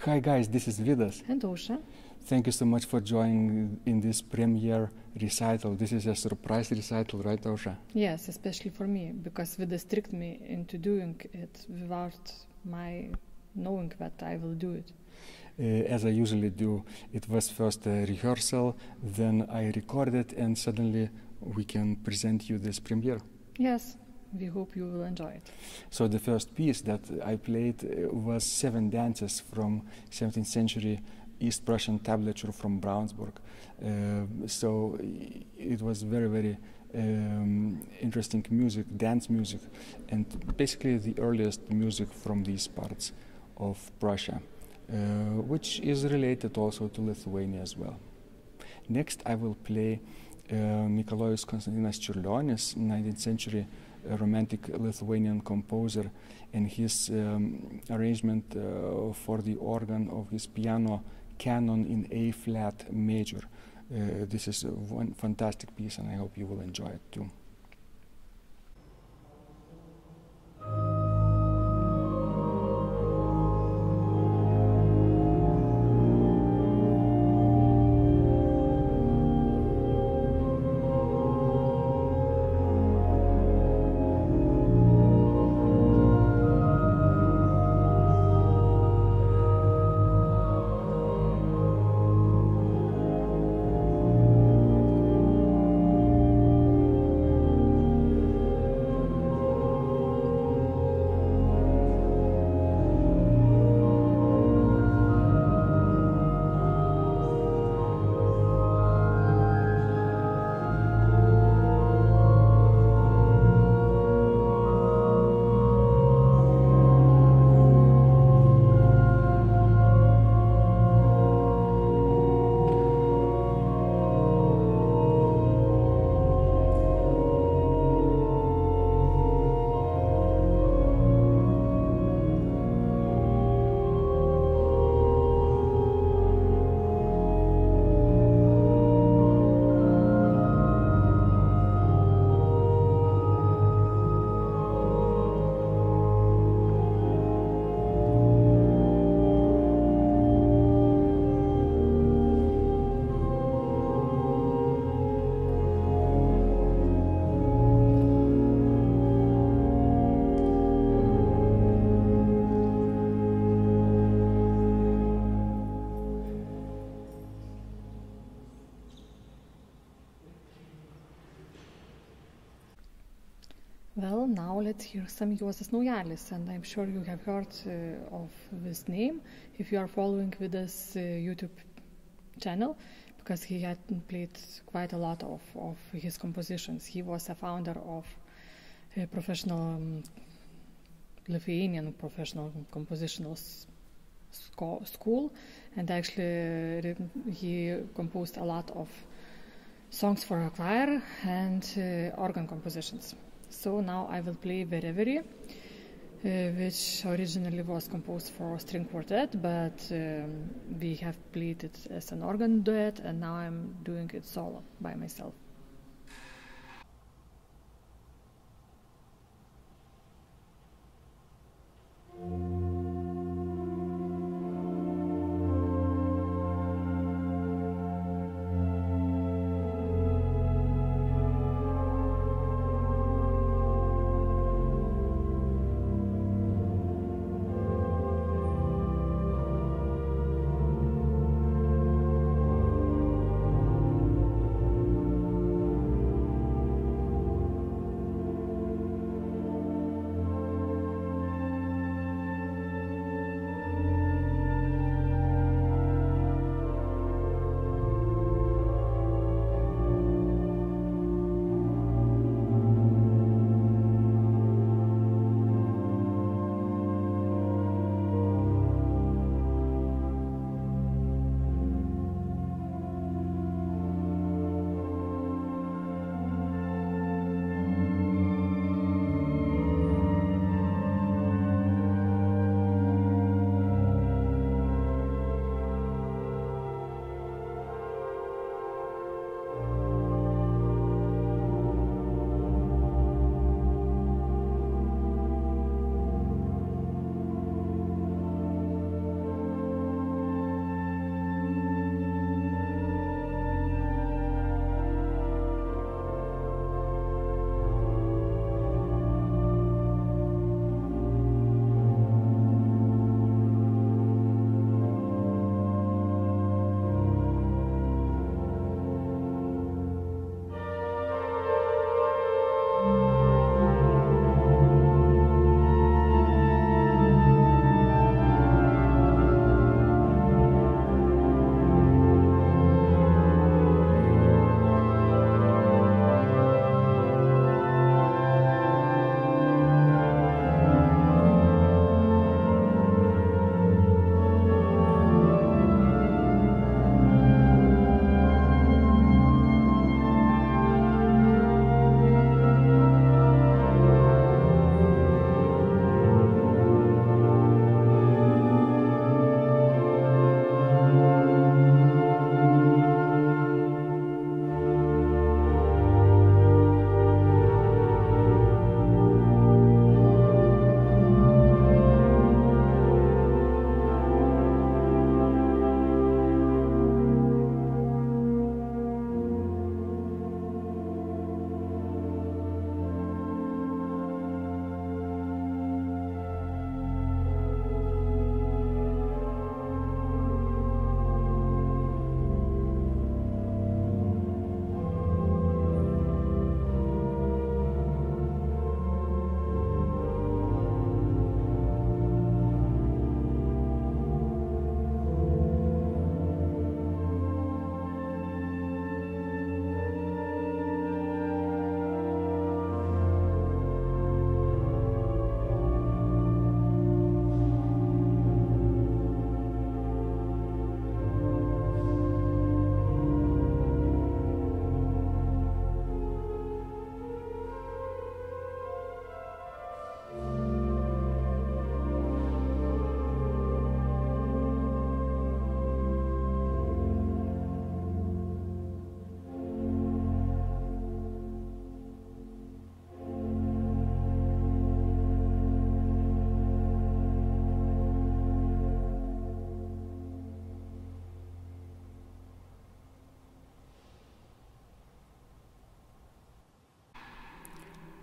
Hi guys, this is Vidas. And Ausra. Thank you so much for joining in this premiere recital. This is a surprise recital, right, Ausra? Yes, especially for me, because Vidas tricked me into doing it without my knowing that I will do it. As I usually do, it was first a rehearsal, then I recorded, and suddenly we can present you this premiere. Yes, we hope you will enjoy it. So the first piece that I played was 7 dances from 17th century East Prussian tablature from Braunsberg. So it was very, very interesting music, dance music, and basically the earliest music from these parts of Prussia, which is related also to Lithuania as well. Next I will play Mikalojus Konstantinas Ciurlionis, 19th century romantic Lithuanian composer, and his arrangement for the organ of his piano Canon in A flat major. This is one fantastic piece, and I hope you will enjoy it too. Well, now let's hear some Juozas Naujalis, and I'm sure you have heard of this name if you are following Vidas YouTube channel, because he had played quite a lot of his compositions. He was a founder of a professional Lithuanian professional compositional school, and actually he composed a lot of songs for a choir and organ compositions. So now I will play the Reverie, which originally was composed for string quartet, but we have played it as an organ duet, and now I'm doing it solo by myself.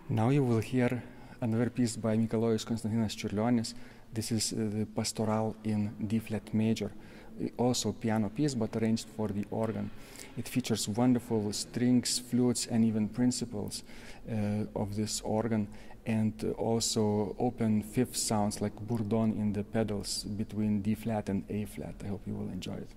Now you will hear another piece by Mikalojus Konstantinas Ciurlionis. This is the Pastorale in D-flat major, also piano piece but arranged for the organ. It features wonderful strings, flutes and even principals of this organ, and also open fifth sounds like bourdon in the pedals between D-flat and A-flat. I hope you will enjoy it.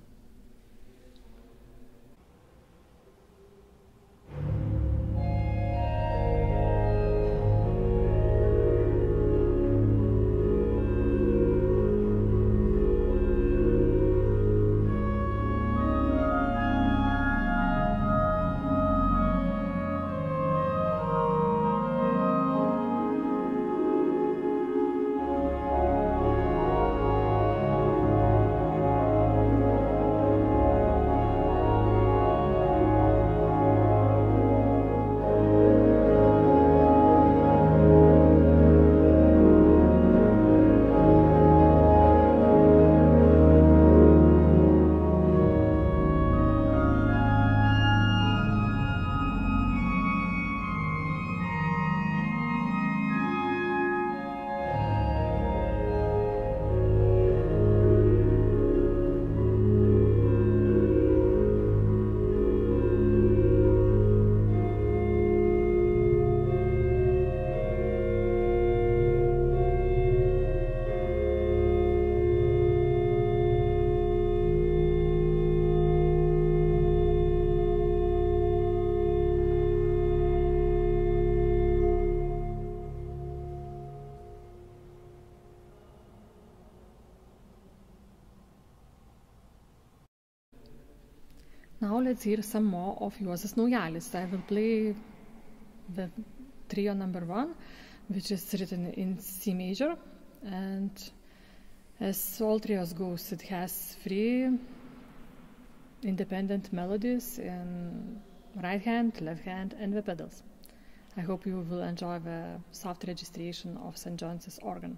Now let's hear some more of Juozas Naujalis. I will play the trio number 1, which is written in C major, and as all trios goes, it has 3 independent melodies in right hand, left hand and the pedals. I hope you will enjoy the soft registration of St. John's organ.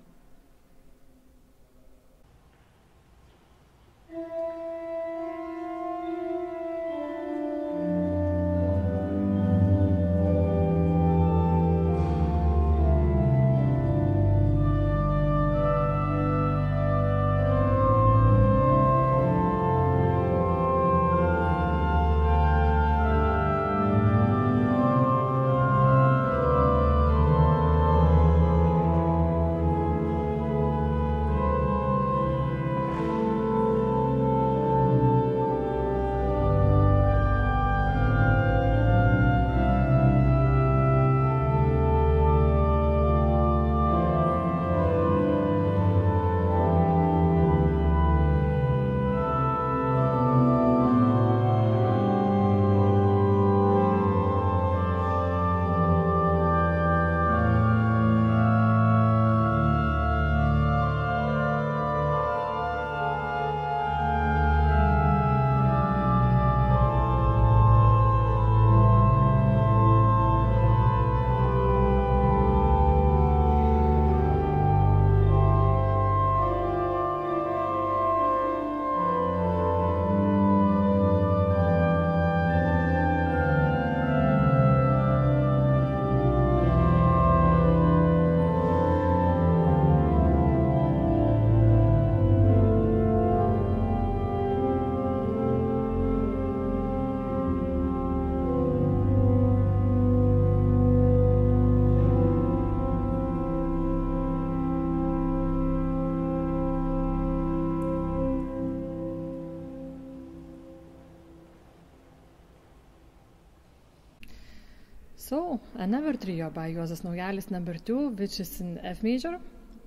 So, another trio by Juozas Naujalis number 2, which is in F major.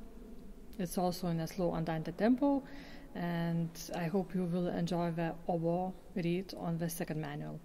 It's also in a slow andante tempo, and I hope you will enjoy the oboe read on the second manual.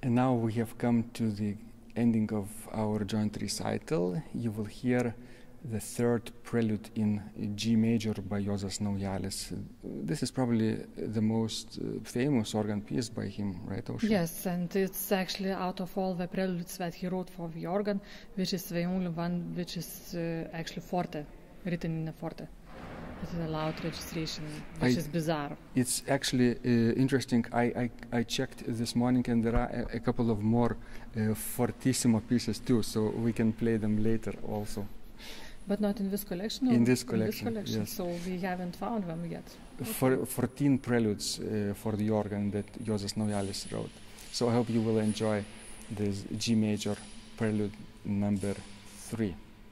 And now we have come to the ending of our joint recital. You will hear the third prelude in G major by Juozas Naujalis. This is probably the most famous organ piece by him, right, Ausra? Yes, and it's actually out of all the preludes that he wrote for the organ, which is the only one which is actually forte, written in a forte. It is a loud registration, which is bizarre. It's actually interesting. I checked this morning, and there are a couple of more fortissimo pieces too, so we can play them later also. But not in this collection? In this collection, yes. So we haven't found them yet. Okay. 14 preludes for the organ that Juozas Naujalis wrote. So I hope you will enjoy this G major prelude number 3.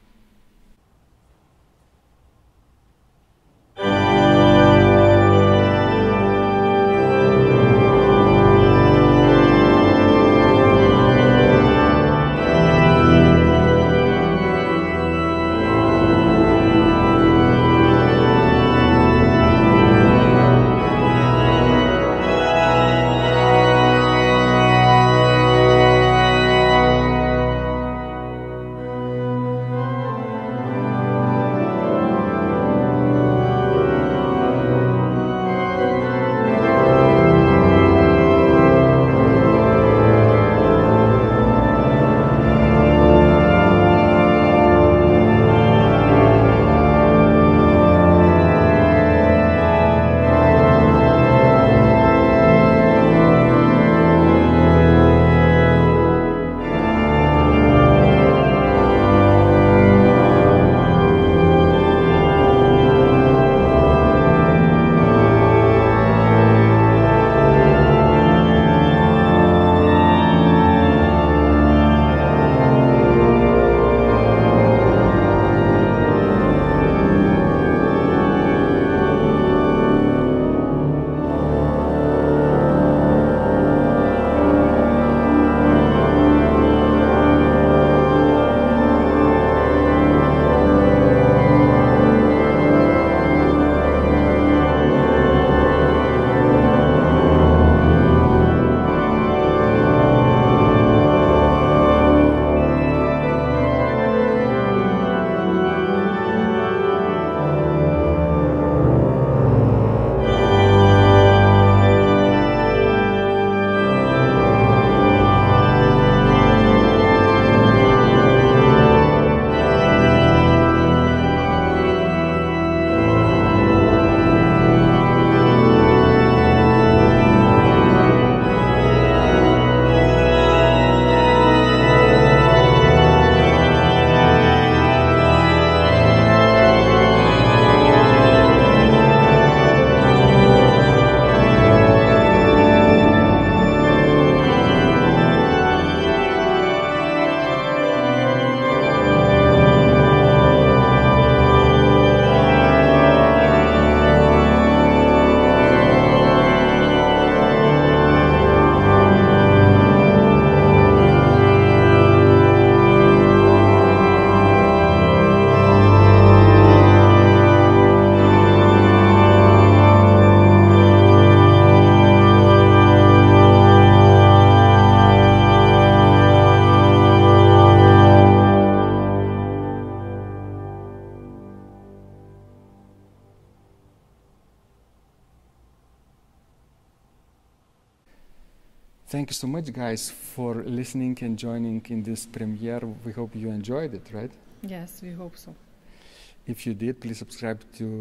Thank you so much, guys, for listening and joining in this premiere. We hope you enjoyed it, right? Yes, we hope so. If you did, please subscribe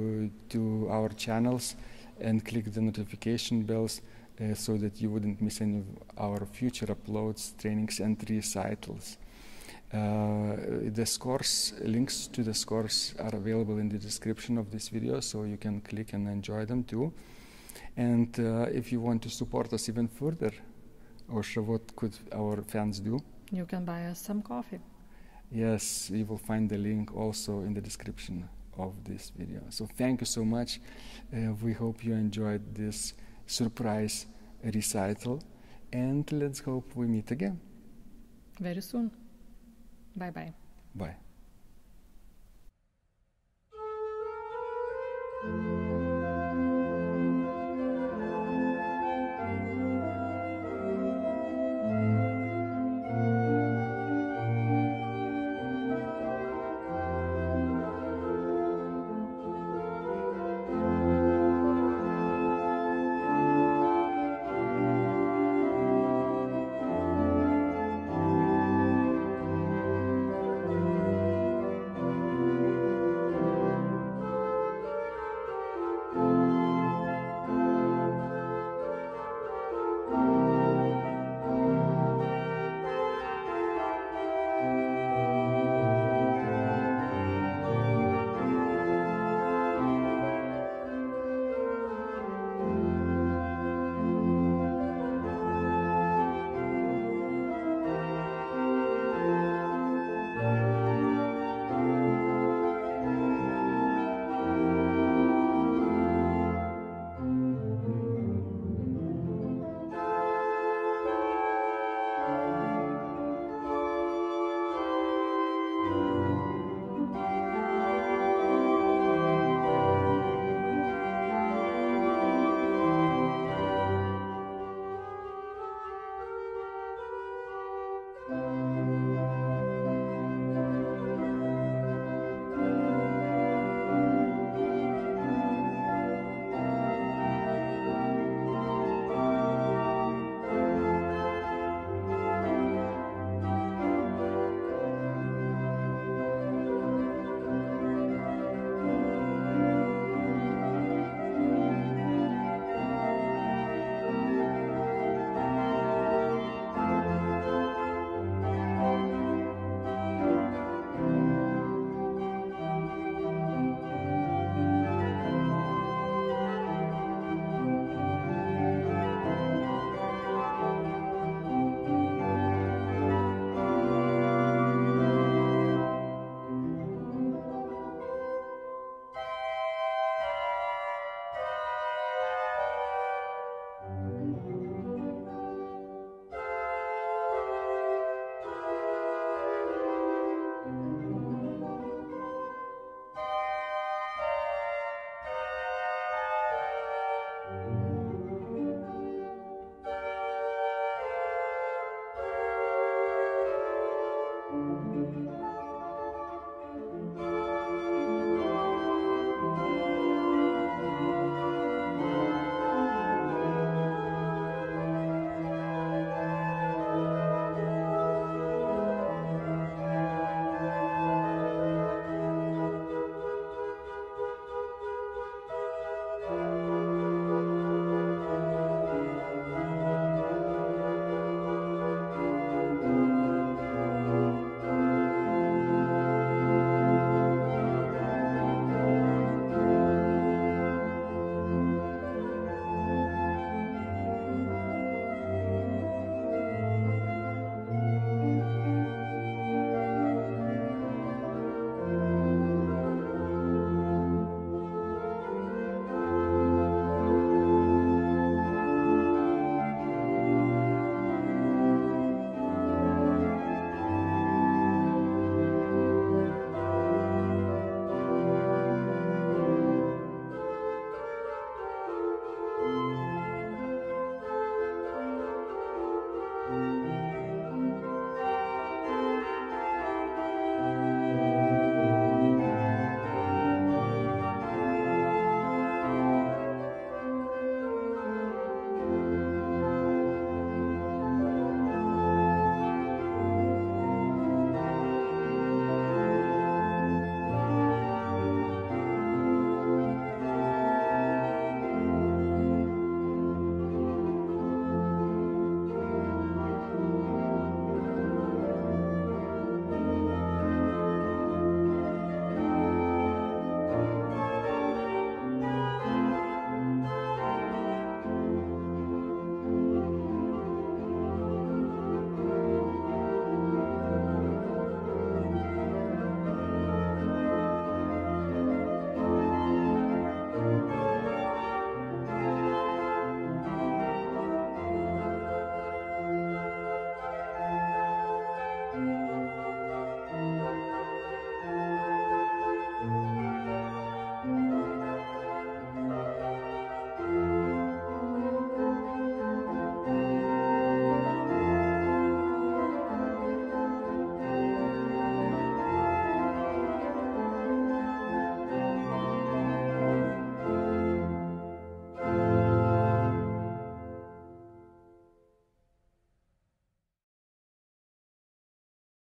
to our channels and click the notification bells so that you wouldn't miss any of our future uploads, trainings, and recitals. The scores, links to the scores are available in the description of this video, so you can click and enjoy them too. And if you want to support us even further, Ausra, what could our fans do? You can buy us some coffee. Yes, you will find the link also in the description of this video. So thank you so much. We hope you enjoyed this surprise recital, and let's hope we meet again. Very soon. Bye-bye. Bye.